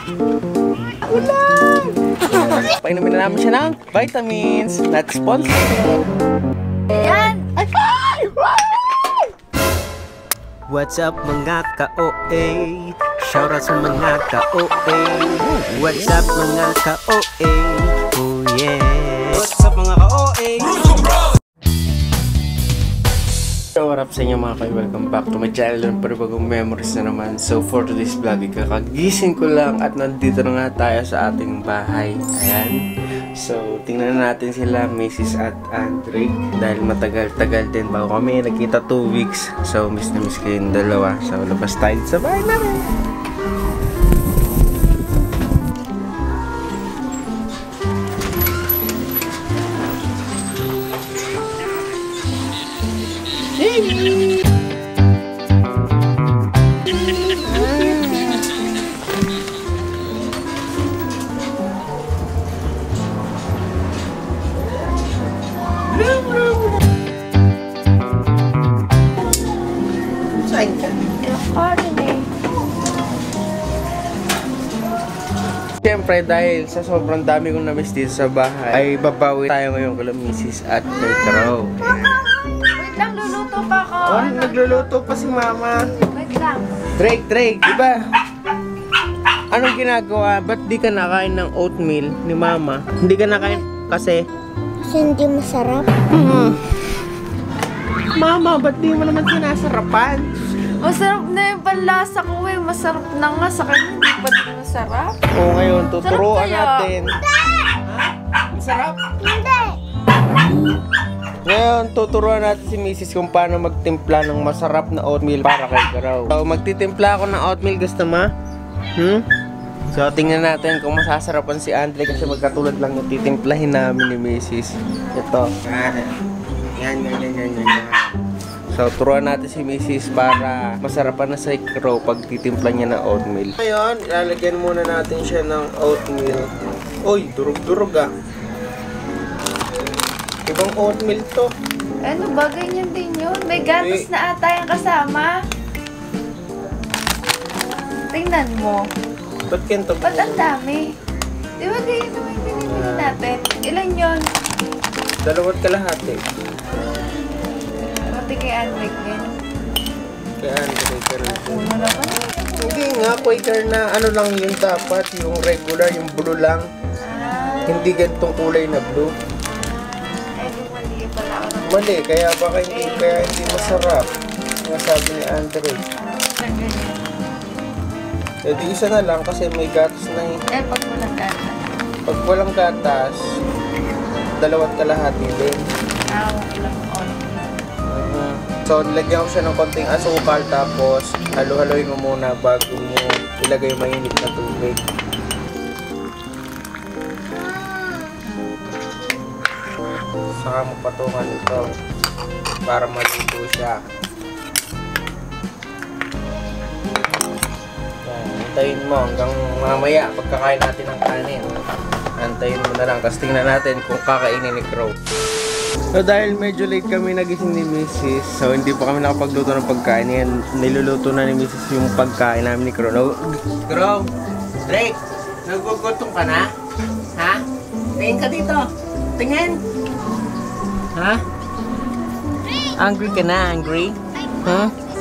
Ulan! Painumin na namin siya ng vitamins. Not sponsored. Ayan! What's up mga ka-OA? Shoutout sa mga ka-OA. What's up mga ka-OA? Oh yeah! What's up mga ka-OA? So what up sa inyo mga kayo? Welcome back to my channel and panibagong memories na naman. So for today's vlog, kakagising ko lang at nandito na nga tayo sa ating bahay. Ayan. So tingnan natin sila Mrs. at Andre dahil matagal-tagal din bago kami nakita 2 weeks. So miss na miss ko yung dalawa. So labas tayo sa bahay namin. Siyempre dahil sa sobrang dami kong na-miss dito sa bahay ay babawi tayo ngayon kala Mrs. at kay Crow. Wait lang, luluto pa ako. Oh, nagluluto pa si Mama. Wait lang. Drake, diba? Anong ginagawa? Ba't di ka nakain ng oatmeal ni Mama? Hindi ka nakain kasi? Kasi hindi masarap. Mama, ba't di mo naman sinasarapan? Masarap na yung panlasa ko eh. Masarap na nga. Sa kanya hindi pa din masarap. Oo, ngayon, tuturuan Sarap kaya? natin. Masarap? Hindi. Ngayon, tuturuan natin si Mrs. kung paano magtimpla ng masarap na oatmeal para kay Crow. So, magtitimpla ako ng oatmeal, gusto mo? So, tingnan natin kung masasarapan si Andre kasi magkatulad lang yung titimplahin namin ni Mrs. Ito. Yan. So, turuan natin si Mrs. para masarapan na si Crow pag titimpla niya ng oatmeal. Ngayon, ilalagyan muna natin siya ng oatmeal. Uy, durog-durog ah. Ibang oatmeal to. Ano ba? Ganyan din yun. May gatas na ata yung kasama. Tingnan mo. Ba't ganito? Ba't ang dami? Di ba ganyan naman yung binibili natin? Ilan yun? 2 kalahati. Pati kay Andre din. Kaya Quaker. Uno naman. Hindi nga, Quaker na ano lang yun dapat. Yung regular, yung blue lang. Hindi ganitong kulay na blue. Ay, di mali pala ako. Mali, kaya baka hindi masarap. Nga sabi ni Andre. Eh di isa na lang kasi may gatas na eh. Eh, pag walang gatas. Pag walang gatas, 2 kalahati din. Walang on. So, nilagyan ko siya ng konting asukal tapos halo-haloyin mo muna bago mo ilagay yung mainit na tubig. Saka mo patungan ito para maluto siya. Yan, antayin mo hanggang mamaya pagkakain natin ng kanin. Antayin mo na lang tapos tingnan natin kung kakainin ni Crow. So dahil medyo late kami nagising ni Mrs. So hindi pa kami nakapagluto ng pagkain. Yan, niluluto na ni Mrs. yung pagkain namin ni Crow. Crow! Drake! Nagugutom ka na? Ha? Tingin ka dito! Tingin! Ha? Angry ka na? Angry? Ha?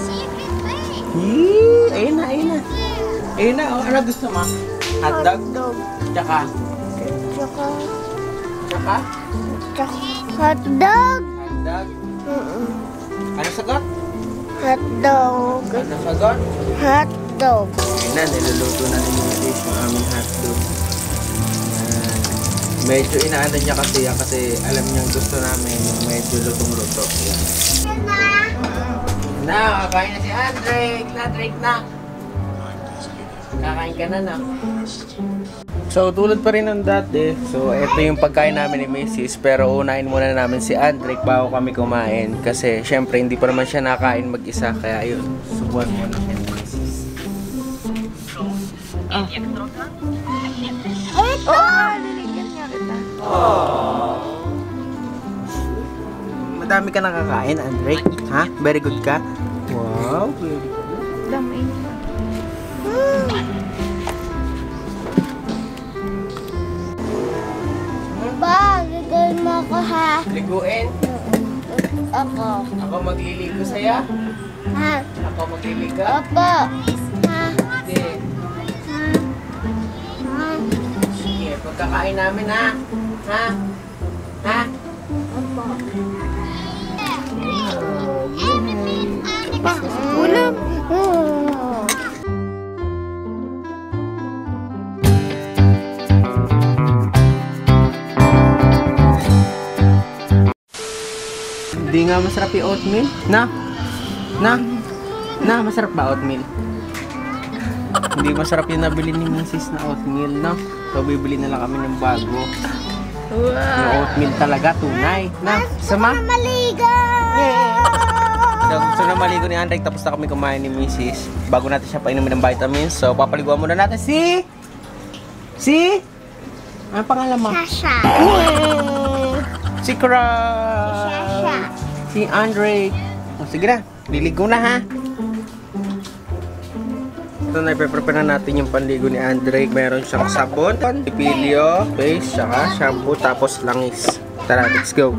Ayun na! Ayun na! Oh, ano gusto mo? Hotdog? Tsaka? Tsaka? Hotdog. Hotdog? Ano sagot? Hotdog. Ano sagot? Hotdog. Ayun na, niluluto na ni Mrs. yung aming hotdog. Medyo inaanda niya kasi yan kasi alam niyang gusto namin yung medyo lutong-luto. Yan. Na, kakain na si Drake na. Kakain ka na. So, tulad pa rin ng dati. So, ito yung pagkain namin ni Mrs. Pero unahin muna namin si Andre bago kami kumain. Kasi, syempre, hindi pa naman siya nakain mag-isa. Kaya, yun. Subuan muna siya ni Mrs. Ito. Liligyan niya kita. Madami ka nakakain, Andre? Ha? Very good ka? Wow, very good. Dami. Liguin? Ako. Ako magliligo sa'yo? Ha? Ako magliligo? Opo. Ha? Sige. Ha? Sige, pagkakain namin ha? Ha? Ha? Opo. Ulam. Hindi nga masarap yung oatmeal. Na? Masarap ba oatmeal? Hindi masarap yung nabili ni Mrs. na oatmeal, no? So, bibili na lang kami ng bago. Yung Wow. oatmeal talaga, tunay. Na, sama? Maligo! So, gusto na maligo ni Andre, tapos na kami kumain ni Mrs. Bago natin siya painumin ng vitamins. So, papaliguan muna natin si... Ano pangalan mo? Sasha. Si Kra... Sasha. Si Andre. O, sige na. Liligo na ha. Ito na, ipe-prepare na natin yung panligo ni Andre. Meron siyang sabon, pipilyo, paste, saka shampoo, tapos langis. Tara, let's go.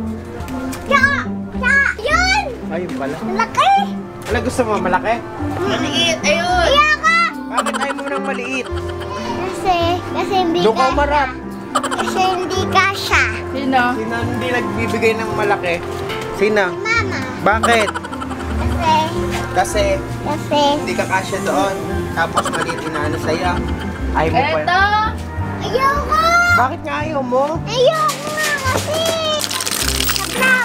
Yun! Ayun pala. Laki! Ano gusto mo? Malaki? Maliit. Ayun. Iyaka! Bakit tayo mo ng maliit? Kasi hindi Doon ka umarap. Kasi hindi kasha. Sino? Sino hindi nagbibigay ng malaki? Sino? Mama. Bakit? Kasi Kasi hindi ka kasya doon. Tapos maliit na ano sa'yo. Ayaw mo pa. Eto. ayoko! Bakit nga ayaw mo? Ayoko nga kasi! Sablap!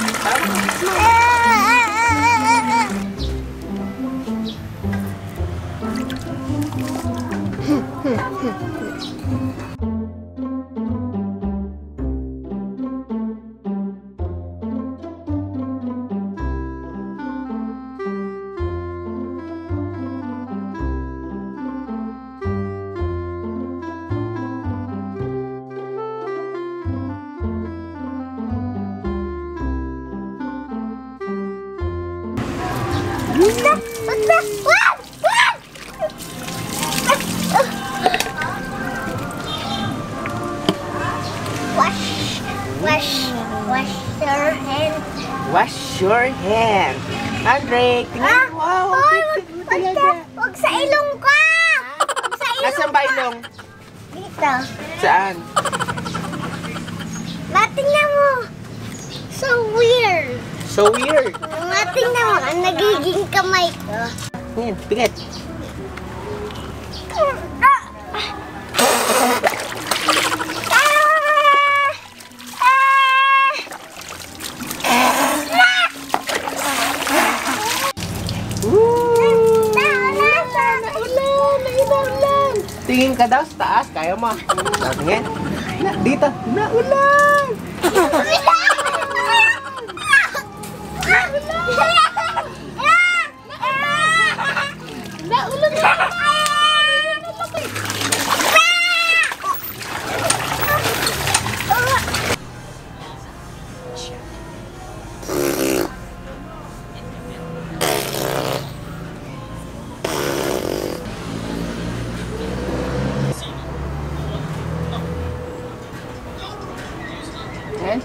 Wag na! Wag! Wag! Wash your hands. Wash your hand. Andre, tingnan mo. Wow, Hoy, cute talaga. wag sa ilong ka! Wag sa ilong Nasaan ba ka! ilong? Dito. Saan? Matingnan mo. So weird. So weird. Matingnan mo, ang nagiging kamay ko. Yan, pigat. Tingin ka daw sa taas, kaya mo. Tingin. Na, dito. Naulan! Yan.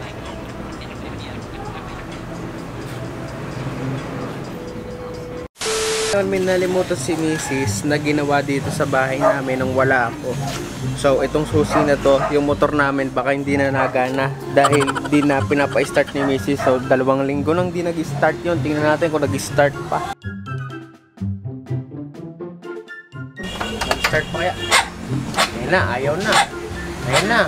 May nalimutan si Mrs. na ginawa dito sa bahay namin nung wala ako. So, itong susi na to, yung motor namin baka hindi na nagana dahil di na pinapa-start ni Mrs. So, 2 linggo nang di nag-start yun. Tingnan natin kung nag-start pa. Nag-start pa kaya? Ayun na, ayaw na. Ayun na.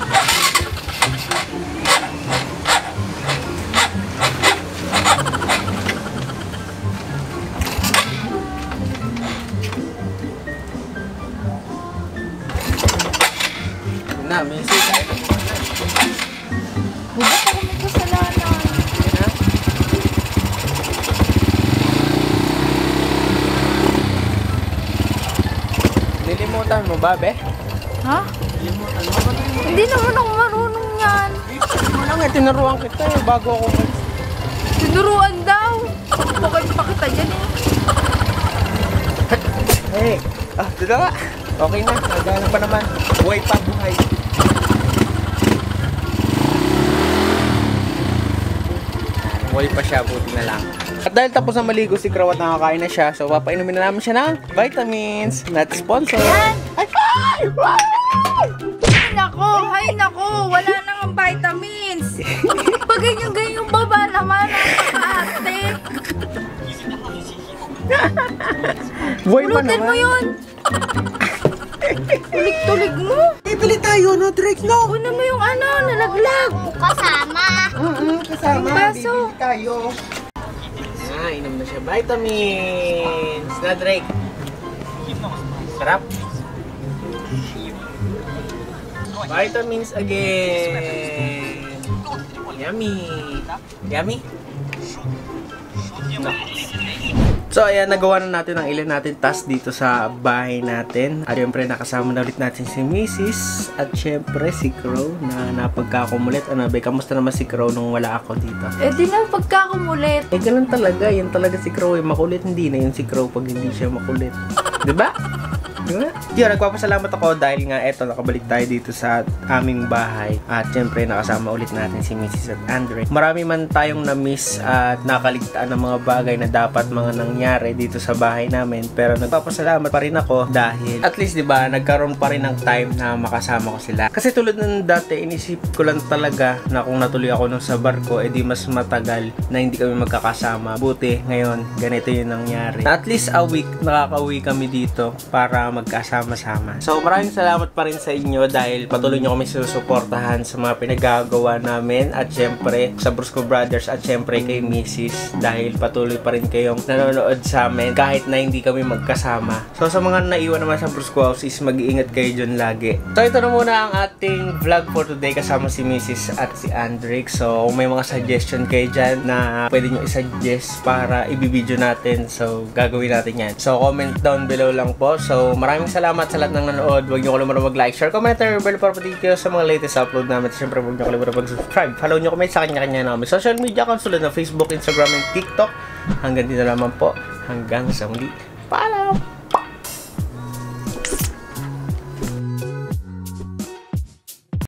Na, Missy, kahit na muna. Huwag ako magkasalanan. Ayun na. Nilimutan mo ba, be? Ha? Nilimutan mo ba? Hindi naman ako marunong yan. Wala nga, tinuruan kita eh, bago ako. Tinuruan daw. Bakit pa kita dyan eh? Hey, dito nga. Okay na, nagano pa naman. Buhay pa, buhay. amoy pa siya, buti na lang. At dahil tapos na maligo si Crow at nakakain na siya, so papainumin na namin siya ng vitamins. Not sponsored. Ay! Ay nako, wala nang vitamins. Pag ganyan-ganyan baba naman ang ate. Buhay pa Pulutin mo naman. yun. Tulig-tulig mo. Bibili tayo, no, Drake, no? Kunin mo yung ano, nalaglag. Kasama. Kasama, Ang baso. bibili tayo. Inom na siya. Vitamins! Na, Drake. Sarap. Vitamins again. Yummy. Yummy? No. So, ayan, nagawa na natin ang ilan natin task dito sa bahay natin. At syempre, nakasama na ulit natin si Mrs. At syempre, si Crow na napagkakumulit. Ano, Be, kamusta naman si Crow nung wala ako dito? Eh di na pagkakumulit. Eh, ganun talaga. Yan talaga si Crow. Eh, makulit, hindi na yun si Crow pag hindi siya makulit. Diba? Diba? Yun, nagpapasalamat ako dahil nga eto, nakabalik tayo dito sa aming bahay. At syempre, nakasama ulit natin si Mrs. at Andre. Marami man tayong na-miss at nakaligtaan ng mga bagay na dapat mga nangyari dito sa bahay namin. Pero nagpapasalamat pa rin ako dahil at least, diba, nagkaroon pa rin ng time na makasama ko sila. Kasi tulad ng dati, inisip ko lang talaga na kung natuloy ako nung sa barko, edi mas matagal na hindi kami magkakasama. Buti, ngayon, ganito yung nangyari. At least a week, nakaka-uwi kami dito para magkasama-sama. So, maraming salamat pa rin sa inyo dahil patuloy nyo kami susuportahan sa mga pinagagawa namin at syempre sa Brusco Brothers at syempre kay Mrs. dahil patuloy pa rin kayong nanonood sa amin kahit na hindi kami magkasama. So, sa mga naiwan naman sa Brusco House is mag-iingat kayo dyan lagi. So, ito na muna ang ating vlog for today kasama si Mrs. at si Andrick. So, kung may mga suggestion kayo dyan na pwede nyo i-suggest para i-video natin, so gagawin natin yan. So, comment down below lang po. So, maraming salamat sa lahat ng nanood. Huwag nyo kalimutan mag-like, share, comment, and bell para patiki sa mga latest upload namin. Siyempre, huwag nyo kalimutan mag-subscribe. Follow nyo kami sa kanya-kanya namin social media accounts tulad ng Facebook, Instagram, and TikTok. Hanggang dito naman po. Hanggang sa muli. Paalam!